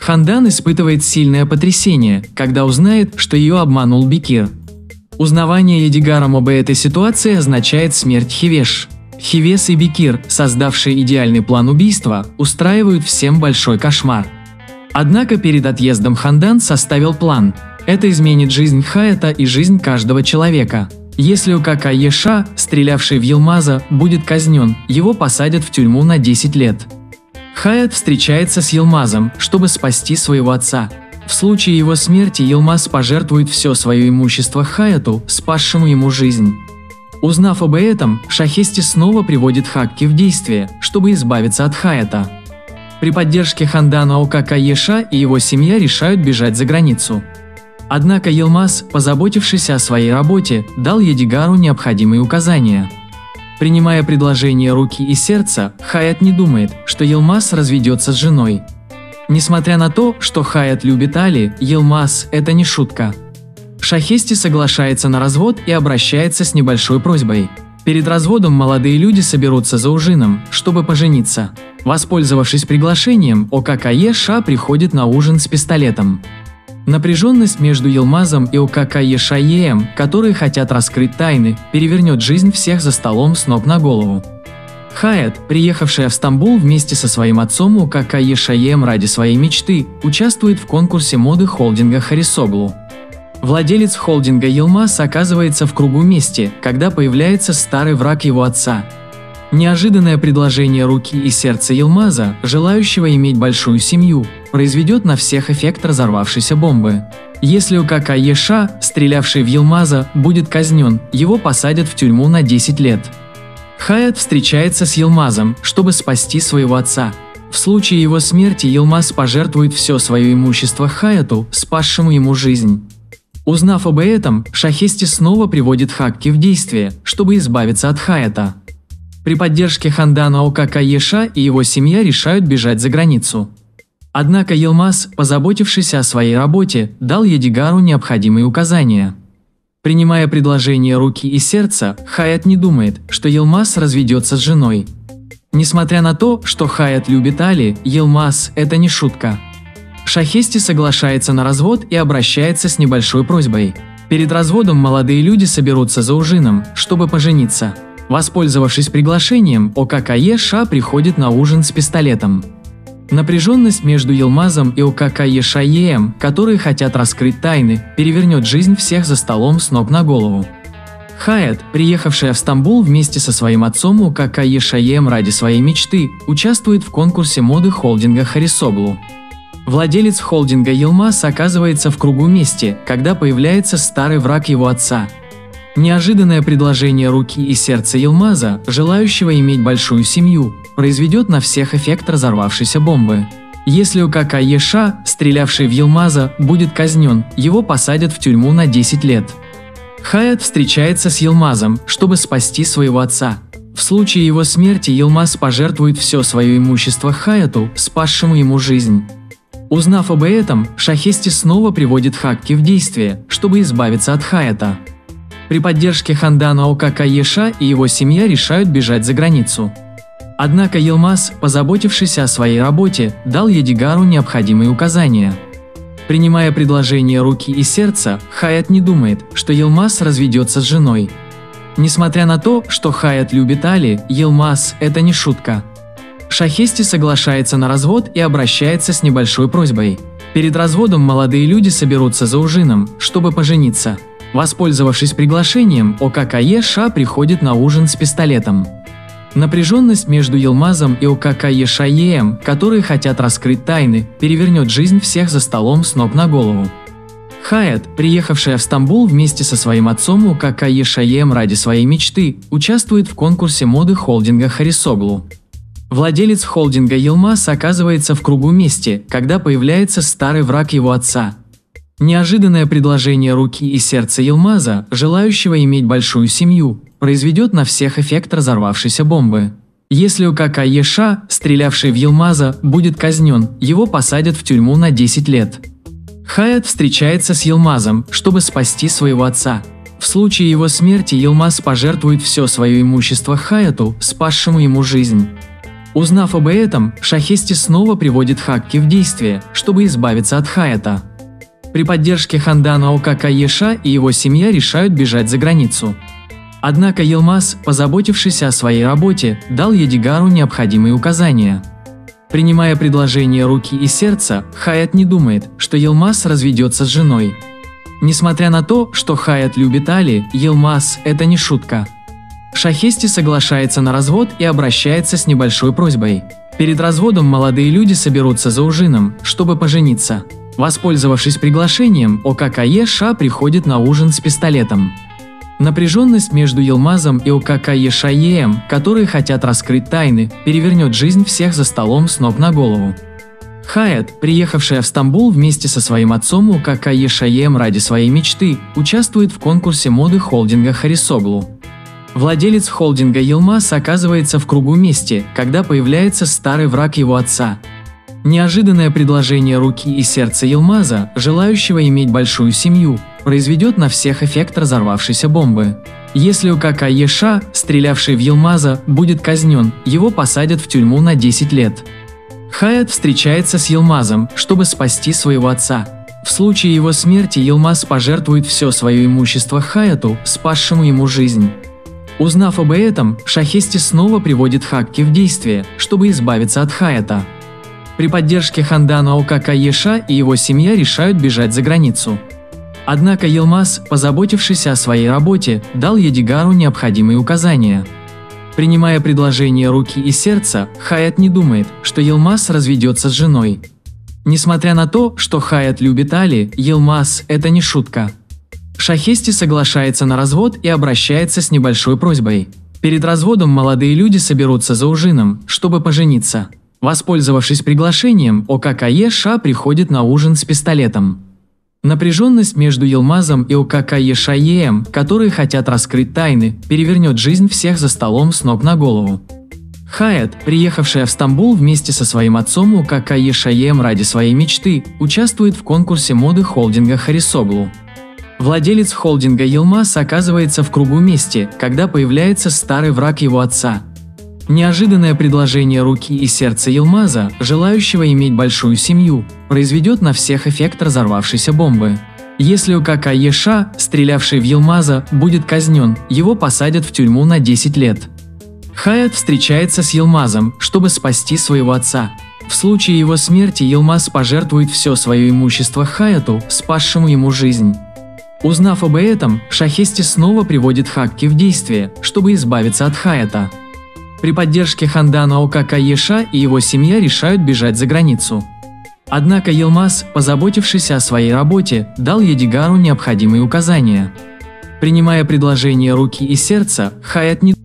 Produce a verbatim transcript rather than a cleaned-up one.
Хандан испытывает сильное потрясение, когда узнает, что ее обманул Бекир. Узнавание Едигаром об этой ситуации означает смерть Хевеш. Хевес и Бекир, создавшие идеальный план убийства, устраивают всем большой кошмар. Однако перед отъездом Хандан составил план. Это изменит жизнь Хаята и жизнь каждого человека. Если Укака Еша, стрелявший в Йылмаза, будет казнен, его посадят в тюрьму на десять лет. Хаят встречается с Йылмазом, чтобы спасти своего отца. В случае его смерти Йылмаз пожертвует все свое имущество Хаяту, спасшему ему жизнь. Узнав об этом, Шахести снова приводит Хакки в действие, чтобы избавиться от Хаята. При поддержке Хандана Укака Еша и его семья решают бежать за границу. Однако Йылмаз, позаботившись о своей работе, дал Едигару необходимые указания. Принимая предложение руки и сердца, Хаят не думает, что Йылмаз разведется с женой. Несмотря на то, что Хаят любит Али, Йылмаз – это не шутка. Шахести соглашается на развод и обращается с небольшой просьбой. Перед разводом молодые люди соберутся за ужином, чтобы пожениться. Воспользовавшись приглашением, Укака Еша приходит на ужин с пистолетом. Напряженность между Йылмазом и Укака Ешаеем, которые хотят раскрыть тайны, перевернет жизнь всех за столом с ног на голову. Хаят, приехавшая в Стамбул вместе со своим отцом Укака Ешаеем ради своей мечты, участвует в конкурсе моды холдинга Харисоглу. Владелец холдинга Йылмаз оказывается в кругу мести, когда появляется старый враг его отца. Неожиданное предложение руки и сердца Йылмаза, желающего иметь большую семью, произведет на всех эффект разорвавшейся бомбы. Если Укака Еша, стрелявший в Йылмаза, будет казнен, его посадят в тюрьму на десять лет. Хаят встречается с Йылмазом, чтобы спасти своего отца. В случае его смерти Йылмаз пожертвует все свое имущество Хаяту, спасшему ему жизнь. Узнав об этом, Шахести снова приводит Хакки в действие, чтобы избавиться от Хаята. При поддержке Хандана Укака Еша и его семья решают бежать за границу. Однако Йылмаз, позаботившись о своей работе, дал Едигару необходимые указания. Принимая предложение руки и сердца, Хаят не думает, что Йылмаз разведется с женой. Несмотря на то, что Хаят любит Али, Йылмаз – это не шутка. Шахести соглашается на развод и обращается с небольшой просьбой. Перед разводом молодые люди соберутся за ужином, чтобы пожениться. Воспользовавшись приглашением, Укака Еша приходит на ужин с пистолетом. Напряженность между Йылмазом и Укака Ешаеем, которые хотят раскрыть тайны, перевернет жизнь всех за столом с ног на голову. Хаят, приехавшая в Стамбул вместе со своим отцом Укака Ешаеем ради своей мечты, участвует в конкурсе моды холдинга Харисоглу. Владелец холдинга Йылмаз оказывается в кругу мести, когда появляется старый враг его отца. Неожиданное предложение руки и сердца Йылмаза, желающего иметь большую семью, произведет на всех эффект разорвавшейся бомбы. Если Укака Еша, стрелявший в Йылмаза, будет казнен, его посадят в тюрьму на десять лет. Хаят встречается с Йылмазом, чтобы спасти своего отца. В случае его смерти Йылмаз пожертвует все свое имущество Хаяту, спасшему ему жизнь. Узнав об этом, Шахести снова приводит Хакки в действие, чтобы избавиться от Хаята. При поддержке Хандана Укака Еша и его семья решают бежать за границу. Однако Йылмаз, позаботившись о своей работе, дал Едигару необходимые указания. Принимая предложение руки и сердца, Хаят не думает, что Йылмаз разведется с женой. Несмотря на то, что Хаят любит Али, Йылмаз – это не шутка. Шахести соглашается на развод и обращается с небольшой просьбой. Перед разводом молодые люди соберутся за ужином, чтобы пожениться. Воспользовавшись приглашением, Укака Еша приходит на ужин с пистолетом. Напряженность между Йылмазом и Укака Ешаеем, которые хотят раскрыть тайны, перевернет жизнь всех за столом с ног на голову. Хаят, приехавшая в Стамбул вместе со своим отцом Укака Ешаеем ради своей мечты, участвует в конкурсе моды холдинга Харисоглу. Владелец холдинга Йылмаз оказывается в кругу мести, когда появляется старый враг его отца. Неожиданное предложение руки и сердца Йылмаза, желающего иметь большую семью, произведет на всех эффект разорвавшейся бомбы. Если Укака Еша, стрелявший в Йылмаза, будет казнен, его посадят в тюрьму на десять лет. Хаят встречается с Йылмазом, чтобы спасти своего отца. В случае его смерти Йылмаз пожертвует все свое имущество Хаяту, спасшему ему жизнь. Узнав об этом, Шахести снова приводит Хакки в действие, чтобы избавиться от Хаята. При поддержке Хандана Окака Еша и его семья решают бежать за границу. Однако Йылмаз, позаботившийся о своей работе, дал Едигару необходимые указания. Принимая предложение руки и сердца, Хаят не думает, что Йылмаз разведется с женой. Несмотря на то, что Хаят любит Али, Йылмаз – это не шутка. Шахести соглашается на развод и обращается с небольшой просьбой. Перед разводом молодые люди соберутся за ужином, чтобы пожениться. Воспользовавшись приглашением, Окака Еша приходит на ужин с пистолетом. Напряженность между Йылмазом и Окака Ешаеем, которые хотят раскрыть тайны, перевернет жизнь всех за столом с ног на голову. Хаят, приехавшая в Стамбул вместе со своим отцом Окака Ешаеем ради своей мечты, участвует в конкурсе моды холдинга Харисоглу. Владелец холдинга Йылмаз оказывается в кругу мести, когда появляется старый враг его отца. Неожиданное предложение руки и сердца Йылмаза, желающего иметь большую семью, произведет на всех эффект разорвавшейся бомбы. Если Окака Еша, стрелявший в Йылмаза, будет казнен, его посадят в тюрьму на десять лет. Хаят встречается с Йылмазом, чтобы спасти своего отца. В случае его смерти Йылмаз пожертвует все свое имущество Хаяту, спасшему ему жизнь. Узнав об этом, Шахести снова приводит Хакки в действие, чтобы избавиться от Хаята. При поддержке Хандана Окака Еша и его семья решают бежать за границу. Однако Йылмаз, позаботившийся о своей работе, дал Едигару необходимые указания. Принимая предложение руки и сердца, Хаят не думает, что Йылмаз разведется с женой. Несмотря на то, что Хаят любит Али, Йылмаз – это не шутка. Шахести соглашается на развод и обращается с небольшой просьбой. Перед разводом молодые люди соберутся за ужином, чтобы пожениться. Воспользовавшись приглашением, Окака Еша приходит на ужин с пистолетом. Напряженность между Йылмазом и Окака Ешаеем, которые хотят раскрыть тайны, перевернет жизнь всех за столом с ног на голову. Хаят, приехавшая в Стамбул вместе со своим отцом Окака Ешаеем ради своей мечты, участвует в конкурсе моды холдинга Харисоглу. Владелец холдинга Йылмаз оказывается в кругу мести, когда появляется старый враг его отца. Неожиданное предложение руки и сердца Йылмаза, желающего иметь большую семью, произведет на всех эффект разорвавшейся бомбы. Если Окака Еша, стрелявший в Йылмаза, будет казнен, его посадят в тюрьму на десять лет. Хаят встречается с Йылмазом, чтобы спасти своего отца. В случае его смерти Йылмаз пожертвует все свое имущество Хаяту, спасшему ему жизнь. Узнав об этом, Шахести снова приводит Хакки в действие, чтобы избавиться от Хаята. При поддержке Хандана Окака Еша и его семья решают бежать за границу. Однако Йылмаз, позаботившийся о своей работе, дал Едигару необходимые указания. Принимая предложение руки и сердца, Хаят не